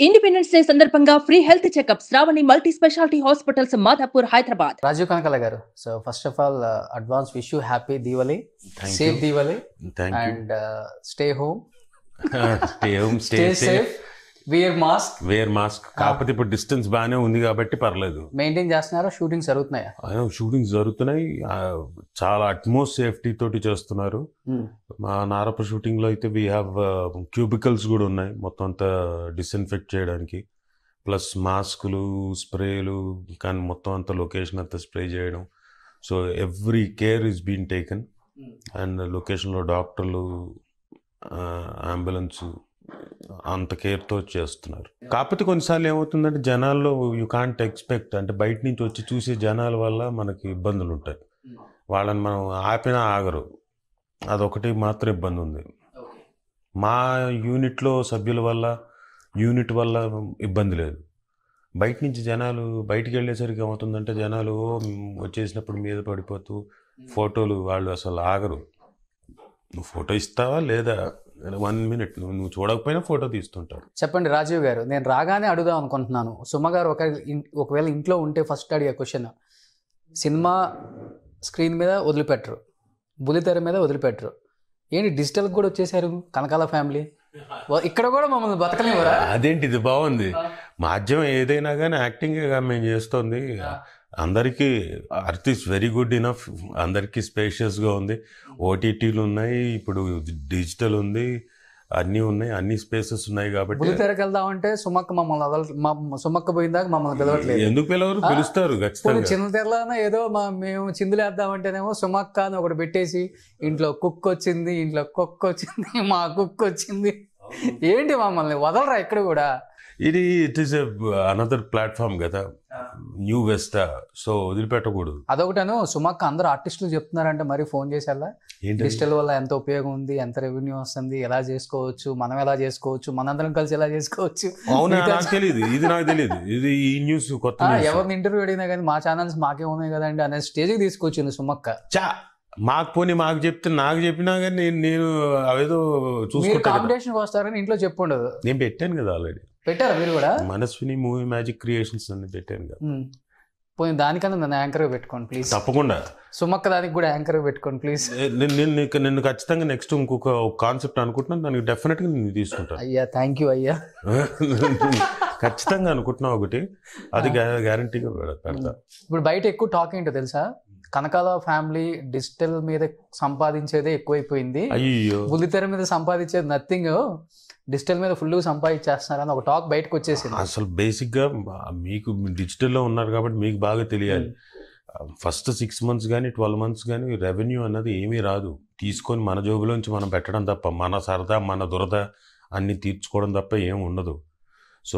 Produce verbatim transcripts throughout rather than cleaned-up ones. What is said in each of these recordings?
Independence day సందర్భంగా free health checkup Shravani multi speciality hospitals Madhapur Hyderabad. Rajiv Kanakala garu. So first of all, uh, advance wish you happy Diwali, Thank safe you. Diwali, Thank and uh, stay home, stay home, stay, stay safe. safe, wear mask. Wear mask. కాకపోతే ఇప్పుడు distance బాగానే ఉంది కాబట్టి పర్లేదు. Maintain చేస్తున్నారా? Shootings జరుగుతున్నాయా? Shootings జరుగుతున్నాయి. ఆ, చాలా అట్మోస్ట్ సేఫ్టీ తోటి చేస్తున్నారు. మా నారప షూటింగ్ లో అయితే వీ హ్యావ్ క్యూబికల్స్ కూడా ఉన్నాయి మొత్తం అంతా డిస్ఇన్ఫెక్ట్ చేయడానికి, ప్లస్ మాస్కులు, స్ప్రేలు, కానీ మొత్తం అంతా లొకేషన్ అంతా స్ప్రే చేయడం. So every care is been taken. And లొకేషన్లో డాక్టర్లు, అంబులెన్స్ అంత కేర్తో చేస్తున్నారు. కాకపోతే కొన్నిసార్లు ఏమవుతుందంటే జనాల్లో యూ కాంట్ ఎక్స్పెక్ట్, అంటే బయట నుంచి వచ్చి చూసే జనాల వల్ల మనకి ఇబ్బందులు ఉంటాయి. వాళ్ళని మనం ఆపినా ఆగరు, అదొకటి మాత్రం ఇబ్బంది ఉంది. మా యూనిట్లో సభ్యుల వల్ల, యూనిట్ వల్ల ఇబ్బంది లేదు. బయట నుంచి జనాలు బయటికి వెళ్ళేసరికి ఏమవుతుందంటే జనాలు వచ్చేసినప్పుడు మీద పడిపోతూ ఫోటోలు, వాళ్ళు అసలు ఆగరు. నువ్వు ఫోటో ఇస్తావా లేదా, వన్ మినిట్ నువ్వు నువ్వు చూడకపోయినా ఫోటో తీస్తుంటారు. చెప్పండి రాజీవ్ గారు, నేను రాగానే అడుగుదాం అనుకుంటున్నాను. సుమ గారు ఒక ఒకవేళ ఇంట్లో ఉంటే ఫస్ట్ అడిగే క్వశ్చన్, సినిమా స్క్రీన్ మీద వదిలిపెట్టరు, బుల్లితెర మీద వదిలిపెట్టరు, ఏంటి డిజిటల్ కూడా వచ్చేసారు కనకాల ఫ్యామిలీ, ఇక్కడ కూడా మమ్మల్ని బతకలేవరా? అదేంటి ఇది బాగుంది. మాధ్యమం ఏదైనా కానీ యాక్టింగ్గా మేము చేస్తుంది. అందరికీ earth is very good enough, అందరికీ స్పేషియస్గా ఉంది. ఓటీటీలు ఉన్నాయి, ఇప్పుడు డిజిటల్ ఉంది, అన్నీ ఉన్నాయి, అన్ని స్పేసెస్ ఉన్నాయి. కాబట్టి బుల్లితెరకు వెళ్దామంటే సుమక్క మమ్మల్ని వదల సుమక్క పోయిందాక మమ్మల్ని పిలవట్లేదు. ఎందుకు పిలవరు? పిలుస్తారు ఖచ్చితంగా. చిన్న తెరలోనే ఏదో మా మేము చిందులేద్దామంటేనేమో సుమక్క అని ఒకటి పెట్టేసి ఇంట్లో కుక్ వచ్చింది, ఇంట్లో కుక్ వచ్చింది, మా కుక్ వచ్చింది, ఏంటి మమ్మల్ని వదలరా ఇక్కడ కూడా? ఇది ఇట్ ఈస్ అనదర్ ప్లాట్ఫామ్ కదా, న్యూ వెస్టా, సో వదిలిపెట్టకూడదు. అదొకటను. సుమక్క అందరూ ఆర్టిస్టులు చెప్తున్నారంటే మరి ఫోన్ చేసేలా డిజిటల్ వల్ల ఎంత ఉపయోగం ఉంది, ఎంత రెవెన్యూ వస్తుంది, ఎలా చేసుకోవచ్చు, మనం ఎలా చేసుకోవచ్చు, మనందరం కలిసి ఎలా చేసుకోవచ్చు. అవునా, నాకు తెలియదు, ఇది నాకు తెలియదు, ఇది ఈ న్యూస్ కొత్త. ఎవరిని ఇంటర్వ్యూ అడిగినా కానీ మా ఛానల్స్ మాకే ఉన్నాయి కదండి అనే స్టేజ్కి తీసుకొచ్చింది సుమక్క. చా మాకు పోనీ మాకు చెప్తే, నాకు చెప్పినా కానీ నేను నేను అవేదో చూసుకుంటా. కాంపిటీషన్కి వస్తారని ఇంట్లో చెప్పుండదు. నేను పెట్టాను కదా ఆల్రెడీ. పెట్టారా మీరు కూడా? మనస్విని మూవీ మ్యాజిక్ క్రియేషన్స్ అని పెట్టాను కదా. పోయి దానికన్నా నన్ను యాంకర్ పెట్టుకోండి ప్లీజ్. తప్పకుండా. సుమక్క దానికి కూడా యాంకర్ పెట్టుకోండి ప్లీజ్. నేను నిన్ను ఖచ్చితంగా నెక్స్ట్ ఇంకొక కాన్సెప్ట్ అనుకుంటున్నాను, దానికి డెఫినెట్గా నేను తీసుకుంటాను. అయ్యా థ్యాంక్ యూ అయ్యా. ఖచ్చితంగా అనుకుంటున్నా ఒకటి, అది గ్యారంటీగా పెడతా. ఇప్పుడు బయట ఎక్కువ టాక్ ఏంటో తెలుసా, కనకాల ఫ్యామిలీ డిజిటల్ మీద సంపాదించేదే ఎక్కువైపోయింది, అయ్యో బుల్లితెర మీద సంపాదించేది నథింగ్, డిజిటల్ మీద ఫుల్ సంపాదించేస్తున్నారు అని ఒక టాక్ బయటకు వచ్చేసింది. అసలు బేసిక్గా మీకు డిజిటల్లో ఉన్నారు కాబట్టి మీకు బాగా తెలియాలి. ఫస్ట్ సిక్స్ మంత్స్ కానీ ట్వెల్వ్ మంత్స్ కానీ రెవెన్యూ అన్నది ఏమీ రాదు. తీసుకొని మన జోబులోంచి మనం పెట్టడం తప్ప, మన సరదా మన దురద అన్ని తీర్చుకోవడం తప్ప ఏం ఉండదు. సో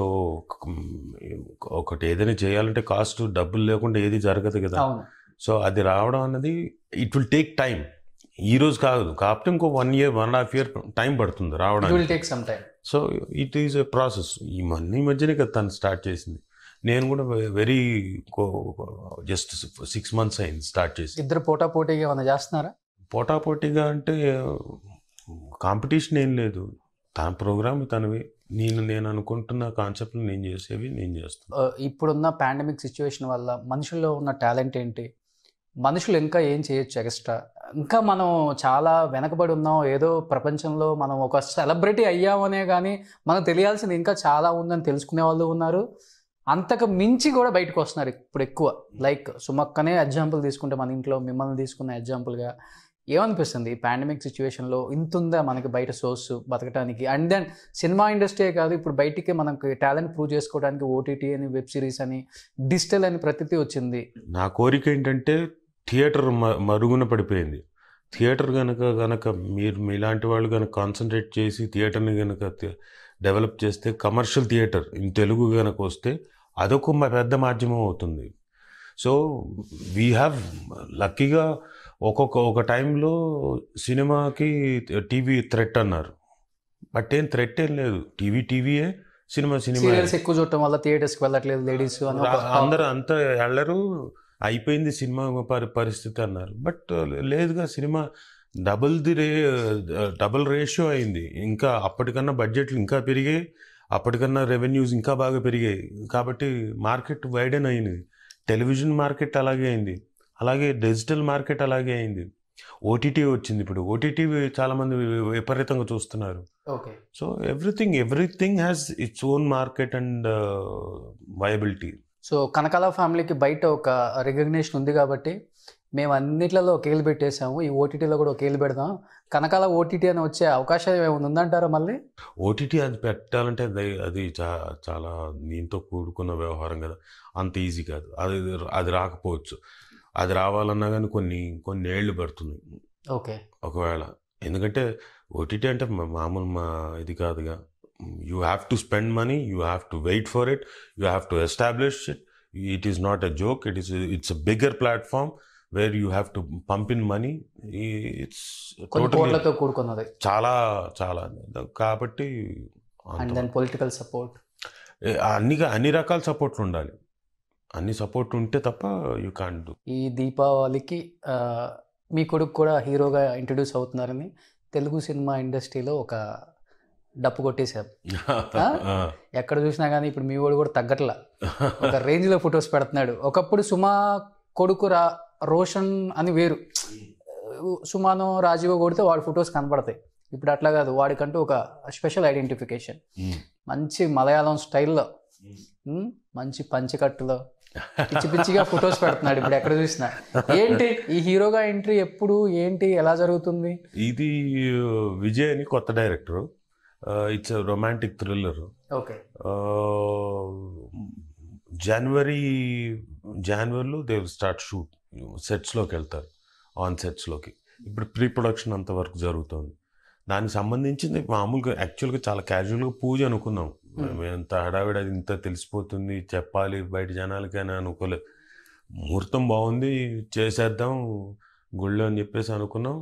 ఒకటి ఏదైనా చేయాలంటే కాస్ట్ డబ్బులు లేకుండా ఏది జరగదు కదా. సో అది రావడం అన్నది ఇట్ విల్ టేక్ టైం. ఈ రోజు కాదు, కాకపోతే ఇంకో one year one and half year time పడుతుంది రావడానికి. So it is a process. ఈ మన్ని మధ్యనే కదా తను స్టార్ట్ చేసింది. నేను కూడా వెరీ జస్ట్ సిక్స్ మంత్స్ అయింది స్టార్ట్ చేసి. ఇద్దరు పోటా పోటీగా ఏమైనా చేస్తున్నారా? పోటా పోటీగా అంటే కాంపిటీషన్ ఏం లేదు, తన ప్రోగ్రామ్ తనవి, నేను నేను అనుకుంటున్న కాన్సెప్ట్లు నేను చేసేవి నేను చేస్తాను. ఇప్పుడున్న పాండమిక్ సిచ్యువేషన్ వల్ల మనుషుల్లో ఉన్న టాలెంట్ ఏంటి, మనుషులు ఇంకా ఏం చేయొచ్చు ఎక్స్ట్రా, ఇంకా మనం చాలా వెనకబడి ఉన్నాం, ఏదో ప్రపంచంలో మనం ఒక సెలబ్రిటీ అయ్యామనే కానీ మనకు తెలియాల్సింది ఇంకా చాలా ఉందని తెలుసుకునే వాళ్ళు ఉన్నారు, అంతకు మించి కూడా బయటకు వస్తున్నారు ఇప్పుడు ఎక్కువ. లైక్ సుమక్కనే ఎగ్జాంపుల్ తీసుకుంటే, మన ఇంట్లో మిమ్మల్ని తీసుకున్న ఎగ్జాంపుల్గా ఏమనిపిస్తుంది ఈ పాండమిక్ సిచ్యువేషన్లో ఇంత ఉందా మనకి బయట సోర్స్ బతకడానికి? అండ్ దెన్ సినిమా ఇండస్ట్రీ కాదు, ఇప్పుడు బయటికి మనకి టాలెంట్ ప్రూవ్ చేసుకోవడానికి ఓటీటీ అని, వెబ్ సిరీస్ అని, డిజిటల్ అని ప్రతిదీ వచ్చింది. నా కోరిక ఏంటంటే థియేటర్ మరుగున పడిపోయింది. థియేటర్ కనుక కనుక మీరు మీలాంటి వాళ్ళు కనుక కాన్సన్ట్రేట్ చేసి థియేటర్ని కనుక డెవలప్ చేస్తే, కమర్షియల్ థియేటర్ ఇన్ తెలుగు కనుక వస్తే అదొక పెద్ద మాధ్యమం అవుతుంది. సో వీ హ్యావ్ లక్కీగా ఒక్కొక్క ఒక టైంలో సినిమాకి టీవీ థ్రెట్ అన్నారు, బట్ ఏం థ్రెట్ ఏం లేదు, టీవీ టీవీయే, సినిమా సినిమా. ఎక్కువ చూడటం వల్ల థియేటర్స్కి వెళ్ళట్లేదు లేడీస్, అందరూ అంతా వెళ్ళరు, అయిపోయింది సినిమా పరి పరిస్థితి అన్నారు. బట్ లేదుగా, సినిమా డబుల్ ది రే డబుల్ రేషియో అయింది. ఇంకా అప్పటికన్నా బడ్జెట్లు ఇంకా పెరిగాయి, అప్పటికన్నా రెవెన్యూస్ ఇంకా బాగా పెరిగాయి. కాబట్టి మార్కెట్ వైడెన్ అయింది. టెలివిజన్ మార్కెట్ అలాగే అయింది, అలాగే డిజిటల్ మార్కెట్ అలాగే అయింది. ఓటీటీ వచ్చింది. ఇప్పుడు ఓటీటీ చాలామంది విపరీతంగా చూస్తున్నారు. Okay. So everything everything has its own market and viability. So Kanakala ఫ్యామిలీకి బయట ఒక రికగ్నిషన్ ఉంది కాబట్టి మేము అన్నిట్లలో ఒక ఏళ్ళు పెట్టేసాము, ఈ ఓటీటీలో కూడా ఒక ఏళ్ళు పెడదాం, కనకాల ఓటీటీ అని వచ్చే అవకాశం ఏమైనా ఉందంటారా మళ్ళీ? ఓటీటీ అది పెట్టాలంటే అది అది చా చాలా దీంతో కూడుకున్న వ్యవహారం కదా, అంత ఈజీ కాదు. అది అది రాకపోవచ్చు. అది రావాలన్నా కానీ కొన్ని కొన్ని ఏళ్ళు పడుతుంది. ఓకే. ఒకవేళ ఎందుకంటే ఓటీటీ అంటే మామూలు మా ఇది కాదుగా. You have to spend money, you have to wait for it, you have to establish it. It is not a joke. It is it's a bigger platform where you have to pump in money. It's కోట్లతో కూడుకున్నది చాలా చాలా. కాబట్టి and then political support, అన్ని అన్ని రకాల సపోర్ట్లు ఉండాలి. అన్ని సపోర్ట్ ఉంటే తప్ప యూ కాంట్ డూ. ఈ దీపావళికి మీ కొడుకు కూడా హీరోగా ఇంట్రడ్యూస్ అవుతున్నారని తెలుగు సినిమా ఇండస్ట్రీలో ఒక డప్పు కొట్టేశారు. ఎక్కడ చూసినా కానీ ఇప్పుడు మీ వాడు కూడా తగ్గట్లా, ఒక రేంజ్లో ఫొటోస్ పెడుతున్నాడు. ఒకప్పుడు సుమా కొడుకు రా రోషన్ అని వేరు, సుమానో రాజీవ్ కొడితే వాడి ఫొటోస్ కనపడతాయి. ఇప్పుడు అట్లా కాదు, వాడికంటూ ఒక స్పెషల్ ఐడెంటిఫికేషన్. మంచి మలయాళం స్టైల్లో మంచి పంచకట్టులో పిచ్చి పిచ్చిగా ఫొటోస్ పెడుతున్నాడు ఇప్పుడు ఎక్కడ చూసినా. ఏంటి ఈ హీరోగా ఎంట్రీ ఎప్పుడు, ఏంటి, ఎలా జరుగుతుంది? ఇది విజయ్ అని కొత్త director. It's romantic thriller. Okay. జనవరి జనవరిలో దే విల్ స్టార్ట్ షూట్. సెట్స్లోకి వెళ్తారు, ఆన్ సెట్స్లోకి. ఇప్పుడు ప్రీ ప్రొడక్షన్ అంత వరకు జరుగుతుంది. దానికి సంబంధించింది మామూలుగా యాక్చువల్గా చాలా క్యాజువల్గా పూజ అనుకున్నాం. ఎంత హడావిడ ఇంత తెలిసిపోతుంది చెప్పాలి బయట జనాలకి అని అనుకోలేదు. ముహూర్తం బాగుంది చేసేద్దాం గుళ్ళో అని చెప్పేసి అనుకున్నాం.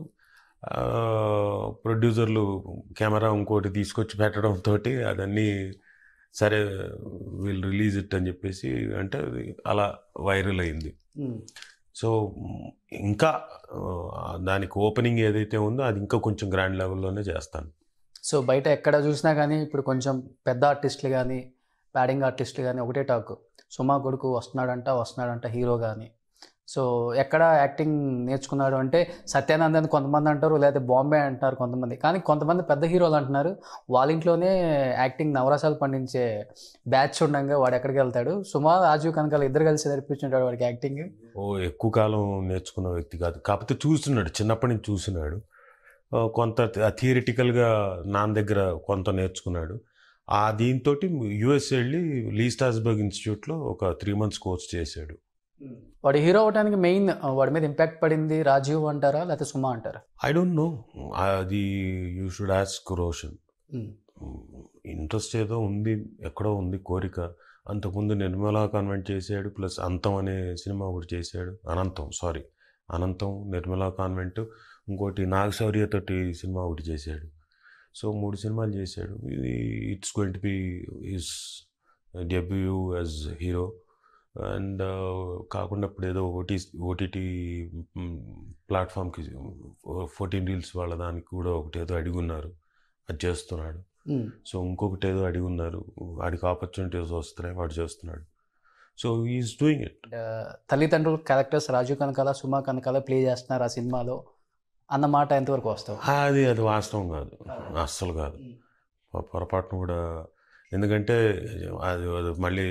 ప్రొడ్యూసర్లు కెమెరా ఇంకోటి తీసుకొచ్చి పెట్టడంతో అదన్నీ సరే వీల్ రిలీజ్ ఇట్ అని చెప్పేసి అంటే అలా వైరల్ అయింది. సో ఇంకా దానికి ఓపెనింగ్ ఏదైతే ఉందో అది ఇంకా కొంచెం గ్రాండ్ లెవెల్లోనే చేస్తాను. సో బయట ఎక్కడ చూసినా కానీ ఇప్పుడు కొంచెం పెద్ద ఆర్టిస్టులు కానీ ప్యాడింగ్ ఆర్టిస్టులు కానీ ఒకటే టాక్, సుమా కొడుకు వస్తున్నాడంట వస్తున్నాడంట హీరో కానీ. సో ఎక్కడ యాక్టింగ్ నేర్చుకున్నాడు అంటే సత్యానంద్ అని కొంతమంది అంటారు, లేదా బాంబే అంటారు కొంతమంది, కానీ కొంతమంది పెద్ద హీరోలు అంటున్నారు వాళ్ళ ఇంట్లోనే యాక్టింగ్ నవరసాలు పండించే బ్యాచ్ ఉండగా వాడు ఎక్కడికి వెళ్తాడు. సుమా రాజీవ్ కనకాల ఇద్దరు కలిసి నేర్పించుంటాడు వాడికి యాక్టింగ్. ఓ ఎక్కువ కాలం నేర్చుకున్న వ్యక్తి కాదు, కాకపోతే చూస్తున్నాడు, చిన్నప్పటి నుంచి చూస్తున్నాడు. కొంత థియరిటికల్గా నాన్న దగ్గర కొంత నేర్చుకున్నాడు. ఆ దీంతో యుఎస్ వెళ్ళి లీ స్ట్రాస్బర్గ్ ఇన్స్టిట్యూట్లో ఒక త్రీ మంత్స్ కోర్స్ చేశాడు. వాడు హీరో అవడానికి మెయిన్ వాడి మీద ఇంపాక్ట్ పడింది రాజీవ్ అంటారా లేకపోతే సుమా అంటారా? ఐ డోంట్ నో, అది you should ask Roshan. Interest ఏదో ఉంది, ఎక్కడో ఉంది కోరిక. అంతకుముందు నిర్మలా కాన్వెంట్ చేశాడు, ప్లస్ అంతం అనే సినిమా ఒకటి చేశాడు. అనంతం సారీ అనంతం, నిర్మలా కాన్వెంట్, ఇంకోటి నాగశౌర్య తోటి సినిమా ఒకటి చేశాడు. సో మూడు సినిమాలు చేశాడు. ఇది it's going to be his debut as hero. And కాకుండా ఇప్పుడు ఏదో ఓటీ ఓటీటీ ప్లాట్ఫామ్కి ఫోర్టీన్ రీల్స్ వాళ్ళ దానికి కూడా ఒకటి ఏదో అడిగి ఉన్నారు, అది చేస్తున్నాడు. సో ఇంకొకటి ఏదో అడిగి ఉన్నారు, వాడికి ఆపర్చునిటీస్ వస్తున్నాయి, వాడు చేస్తున్నాడు. So is doing it. తల్లిదండ్రుల క్యారెక్టర్స్ రాజీవ్ కనకాల సుమా కనకాల ప్లే చేస్తున్నారు ఆ సినిమాలో అన్నమాట ఎంతవరకు వస్తావు? అది అది వాస్తవం కాదు, అస్సలు కాదు, పొరపాటును కూడా. ఎందుకంటే అది అది మళ్ళీ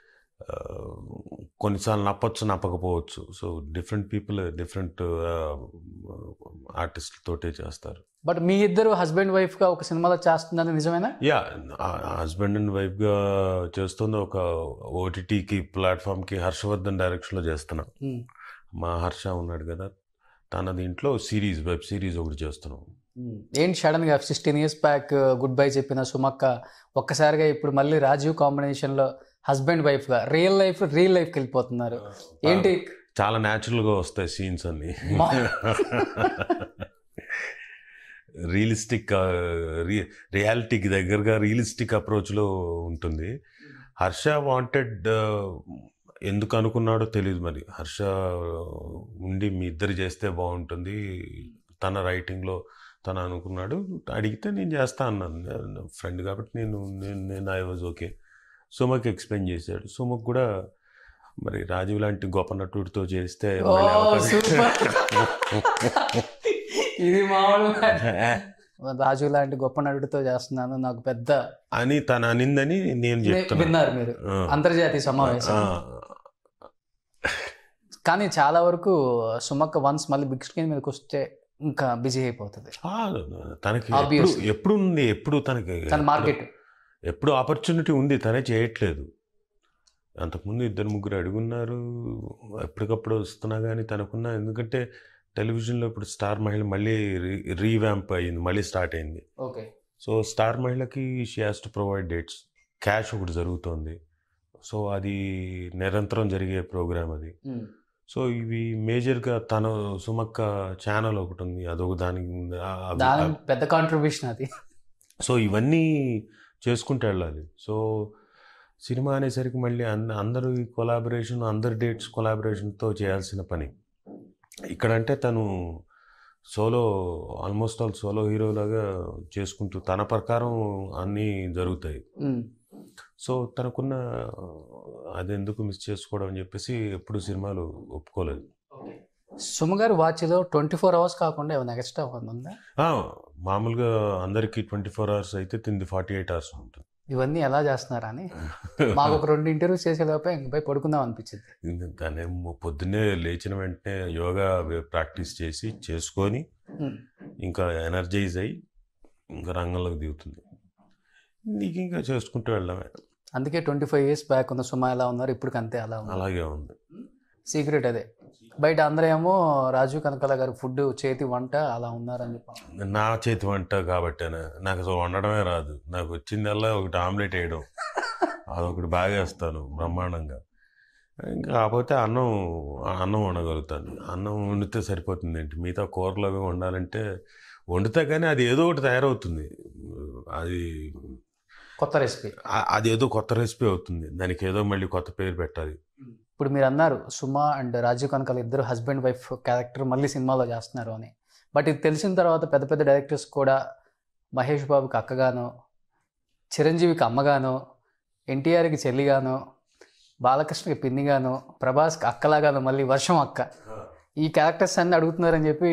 కొన్నిసార్లు నప్పచ్చు నప్పకపోవచ్చు. సో డిఫరెంట్ పీపుల్ డిఫరెంట్ ఆర్టిస్ట్లతోటే చేస్తారు. బట్ మీ ఇద్దరు హస్బెండ్ వైఫ్గా ఒక సినిమాలో చేస్తుందని నిజమేనా? యా, హస్బెండ్ అండ్ వైఫ్గా చేస్తుంది. ఒక ఓటీటీకి ప్లాట్ఫామ్కి హర్షవర్ధన్ డైరెక్షన్లో చేస్తున్నాం. మా హర్ష ఉన్నాడు కదా, తన దీంట్లో సిరీస్ వెబ్ సిరీస్ ఒకటి చేస్తున్నాం. ఏంటి సడన్గా sixteen years back good bye చెప్పిన సుమక్క ఒక్కసారిగా ఇప్పుడు మళ్ళీ రాజీవ్ కాంబినేషన్లో హస్బెండ్ వైఫ్గా రియల్ లైఫ్ రియల్ లైఫ్కి వెళ్ళిపోతున్నారు ఏంటి? చాలా న్యాచురల్గా వస్తాయి సీన్స్ అన్ని, రియలిస్టిక్ రియాలిటీకి దగ్గరగా రియలిస్టిక్ అప్రోచ్లో ఉంటుంది. హర్ష వాంటెడ్ ఎందుకు అనుకున్నాడో తెలియదు మరి. హర్ష ఉండి మీ ఇద్దరు చేస్తే బాగుంటుంది, తన రైటింగ్లో తను అనుకున్నాడు. అడిగితే నేను చేస్తా అన్నాను, ఫ్రెండ్ కాబట్టి నేను నేను నేను ఐ వాజ్ ఓకే. సుమకి ఎక్స్ప్లెయిన్ చేశాడు. సుమకు కూడా మరి రాజీవ్ లాంటి గొప్ప నటుడితో చేస్తే ఇది మామూలు రాజు లాంటి గొప్ప నటుడితో చేస్తున్నాను నాకు పెద్ద అని తను అనిందని నేను చెప్తున్నా. విన్నారు మీరు అంతర్జాతీయ సమావేశం. కానీ చాలా వరకు సుమక్క వన్స్ మళ్ళీ బిగ్ స్క్రీన్ మీదకి వస్తే ఇంకా బిజీ అయిపోతుంది. తనకి ఎప్పుడు ఉంది, ఎప్పుడు తనకి తన మార్కెట్ ఎప్పుడు ఆపర్చునిటీ ఉంది, తనే చేయట్లేదు. అంతకుముందు ఇద్దరు ముగ్గురు అడుగున్నారు, ఎప్పటికప్పుడు వస్తున్నా కానీ తనకున్న, ఎందుకంటే టెలివిజన్లో ఇప్పుడు స్టార్ మహిళ మళ్ళీ రీ రీవ్యాంప్ అయ్యింది, మళ్ళీ స్టార్ట్ అయింది. ఓకే. సో స్టార్ మహిళకి she has to provide dates, cash ఒకటి జరుగుతోంది. సో అది నిరంతరం జరిగే ప్రోగ్రామ్ అది. సో ఇవి మేజర్గా తను సుమక్క ఛానల్ ఒకటి ఉంది, అదొక దానికి పెద్ద కాంట్రిబ్యూషన్ అది. సో ఇవన్నీ చేసుకుంటూ వెళ్ళాలి. సో సినిమా అనేసరికి మళ్ళీ అన్ అందరూ కొలాబరేషన్, అందరి డేట్స్ కొలాబరేషన్తో చేయాల్సిన పని. ఇక్కడంటే తను సోలో, ఆల్మోస్ట్ ఆల్ సోలో హీరోలాగా చేసుకుంటూ తన ప్రకారం అన్నీ జరుగుతాయి. సో తనకున్న అది ఎందుకు మిస్ చేసుకోవడం అని చెప్పేసి ఎప్పుడు సినిమాలు ఒప్పుకోలేదు. సుమ గారు వాచ్లో ట్వంటీ ఫోర్ అవర్స్ కాకుండా ఏమైనా ఎక్స్ట్రా ఉందా? మామూలుగా అందరికీ ట్వంటీ ఫోర్ అవర్స్ అయితే తింది ఫార్టీ ఎయిట్ అవర్స్ ఉంటుంది. ఇవన్నీ ఎలా చేస్తున్నారా అని మాకు ఒక రెండు ఇంటర్వ్యూస్ చేసేలోపే ఇంకపై పడుకుందాం అనిపించింది. తనే పొద్దున్నే లేచిన వెంటనే యోగా ప్రాక్టీస్ చేసి చేసుకొని ఇంకా ఎనర్జైజ్ అయ్యి ఇంకా రంగంలోకి దిగుతుంది. నీకు ఇంకా చేసుకుంటూ వెళ్ళడమే. అందుకే ట్వంటీ ఫైవ్ ఇయర్స్ బ్యాక్ ఉన్న సుమ ఎలా ఉన్నారు, ఇప్పుడు అంతే అలా ఉంది. అలాగే ఉంది. సీక్రెట్ అదే. బయట అందరూ ఏమో రాజీవ్ కనకాల గారు ఫుడ్ చేతి వంట అలా ఉన్నారని చెప్పి. నా చేతి వంట కాబట్టి నాకు అసలు వండడమే రాదు. నాకు వచ్చిందల్లా ఒకటి ఆమ్లెట్ వేయడం, అదొకటి బాగా వేస్తాను బ్రహ్మాండంగా. ఇంకా కాకపోతే అన్నం అన్నం వండగలుగుతాను. అన్నం వండితే సరిపోతుంది ఏంటి, మిగతా కూరలు అవి వండాలంటే వండుతా కానీ అది ఏదో ఒకటి తయారవుతుంది. అది కొత్త రెసిపీ, అది ఏదో కొత్త రెసిపీ అవుతుంది. దానికి ఏదో మళ్ళీ కొత్త పేరు పెట్టాలి. ఇప్పుడు మీరు అన్నారు సుమ అండ్ రాజీవ్ కనకాల ఇద్దరు హస్బెండ్ వైఫ్ క్యారెక్టర్ మళ్ళీ సినిమాలో చేస్తున్నారు అని. బట్ ఇది తెలిసిన తర్వాత పెద్ద పెద్ద డైరెక్టర్స్ కూడా మహేష్ బాబుకి అక్కగానో, చిరంజీవికి అమ్మగానో, ఎన్టీఆర్కి చెల్లిగానో, బాలకృష్ణకి పిన్నిగానో, ప్రభాస్కి అక్కలాగానో, మళ్ళీ వర్షం అక్క, ఈ క్యారెక్టర్స్ అన్ని అడుగుతున్నారని చెప్పి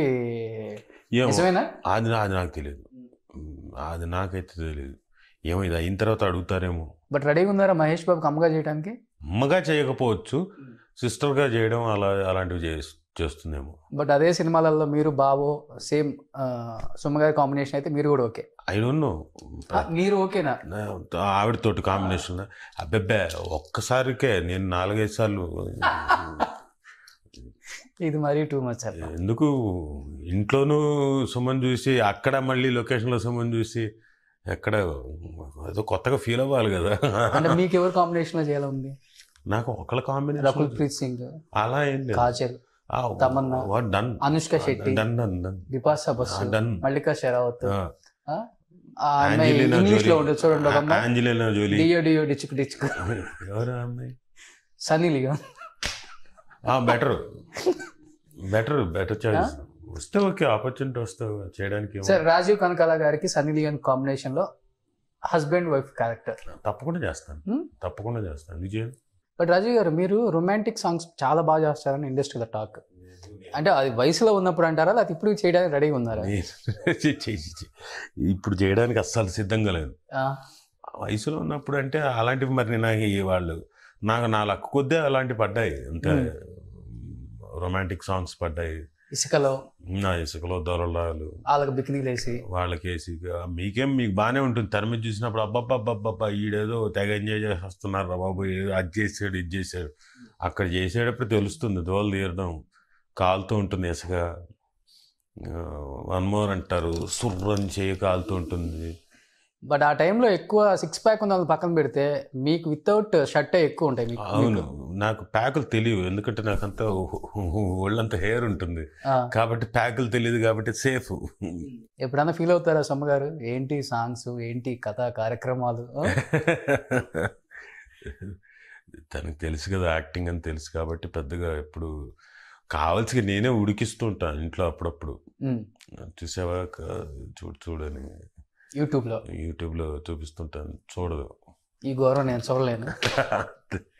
నిజమేనా? అది అది నాకు తెలియదు, అది నాకైతే తెలియదు. ఏమో ఇది అయిన తర్వాత అడుగుతారేమో. బట్ రెడీగా ఉన్నారా మహేష్ బాబుకి అమ్మగా చేయడానికి? అమ్మగా చేయకపోవచ్చు, సిస్టర్గా చేయడం అలా అలాంటివి చే చేస్తుందేమో. బట్ అదే సినిమాలలో మీరు బాబు సేమ్ సుమ్మగారి కాంబినేషన్ అయితే మీరు కూడా ఓకే? ఐ డోంట్ నో, మీరు ఓకేనా ఆవిడతోటి కాంబినేషన్? అబ్బెబ్బే ఒక్కసారికే నేను నాలుగైదు సార్లు. ఇది మరీ టూ మచ్. ఎందుకు ఇంట్లోనూ సుమన్ చూసి అక్కడ మళ్ళీ లొకేషన్లో సుమన్ చూసి ఎక్కడ ఏదో కొత్తగా ఫీల్ అవ్వాలి కదా. అంటే మీకు ఎవరు కాంబినేషన్లో చేయాలి? నాకు ఒకళ్ళ కాంబినేషన్ రకుల్ప్రీత్ సింగ్, అలా ఏం లేదు, కాజల్, తమన్నా, అనుష్క శెట్టి, బిపాసా బసు, మల్లికా షెరావత్, ఇంగ్లీష్ లో ఉంటుంది చూడండి, ఆంజెలినా జోలీ, డియో డియో డిచుక్ డిచుక్, ఎవరు అమ్మాయి, Sunny Leone. Better better better choice. వస్తే ఓకే, ఆపర్చునిటీ వస్తే చేయడానికి. సార్ రాజీవ్ కనకాల గారికి సన్నీ లియోన్ కాంబినేషన్ లో హస్బెండ్ వైఫ్ క్యారెక్టర్ తప్పకుండా చేస్తాను, తప్పకుండా చేస్తాను విజయ్. బట్ రాజీవ్ గారు మీరు రొమాంటిక్ సాంగ్స్ చాలా బాగా చేస్తారని ఇండస్ట్రీలో టాక్. అంటే అది వయసులో ఉన్నప్పుడు అంటారా, లేకపోతే ఇప్పుడు చేయడానికి రెడీగా ఉన్నారా? ఇప్పుడు చేయడానికి అస్సలు సిద్ధంగా లేదు. వయసులో ఉన్నప్పుడు అంటే అలాంటివి మరి నాకు వాళ్ళు నాకు నా లక్కు కొద్దే అలాంటివి పడ్డాయి అంతే. రొమాంటిక్ సాంగ్స్ పడ్డాయి. ఇసుకలో నా ఇసుకలో దొరలాలు వాళ్ళకి బికినీలు వేసి వాళ్ళకి వేసి, మీకేం మీకు బాగానే ఉంటుంది తెర మీద చూసినప్పుడు, అబ్బబ్బబ్బబ్బబ్బా ఈడేదో తెగ ఎంజాయ్ చేసి వస్తున్నారు రా బాబు, అది చేసాడు ఇది చేసాడు. అక్కడ చేసేటప్పుడు తెలుస్తుంది, దోలు తీయడం కాలుతూ ఉంటుంది ఇసుక. వన్ మోర్ అంటారు, సుర్రని చేయి కాలుతూ ఉంటుంది. బట్ ఆ టైంలో ఎక్కువ సిక్స్ ప్యాక్ ఉన్న పక్కన పెడితే మీకు వితౌట్ షర్టే ఎక్కువ ఉంటాయి. అవును, నాకు ప్యాకులు తెలియవు, ఎందుకంటే నాకంతా ఒళ్ళంతా హెయిర్ ఉంటుంది కాబట్టి ప్యాకులు తెలియదు కాబట్టి సేఫ్. ఎప్పుడన్నా ఫీల్ అవుతారా సమ్మ గారు, ఏంటి సాంగ్స్, ఏంటి కథ కార్యక్రమాలు? తనకు తెలుసు కదా యాక్టింగ్ అని తెలుసు కాబట్టి పెద్దగా ఎప్పుడు కావాల్సి నేనే ఉడికిస్తూ ఉంటాను ఇంట్లో అప్పుడప్పుడు. ఉమ్. చూసావా క- చూడు చూడని యూట్యూబ్లో యూట్యూబ్లో చూపిస్తుంటాను, చూడదు. ఈ ఘోరం నేను చూడలేను.